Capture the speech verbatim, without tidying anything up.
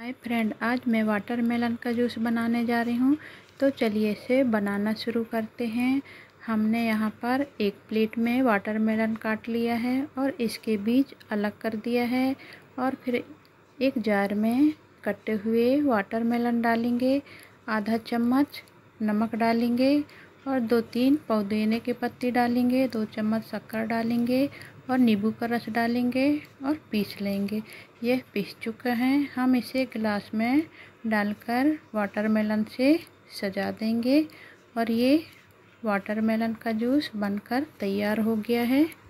Hi friend, आज मैं watermelon का जूस बनाने जा रही हूँ। तो चलिए इसे बनाना शुरू करते हैं। हमने यहाँ पर एक प्लेट में वाटरमेलन काट लिया है और इसके बीज अलग कर दिया है। और फिर एक जार में कटे हुए वाटरमेलन डालेंगे, आधा चम्मच नमक डालेंगे और दो तीन पुदीने की पत्ती डालेंगे, दो चम्मच शक्कर डालेंगे और नींबू का रस डालेंगे और पीस लेंगे। यह पीस चुका है। हम इसे गिलास में डालकर वाटरमेलन से सजा देंगे और ये वाटरमेलन का जूस बनकर तैयार हो गया है।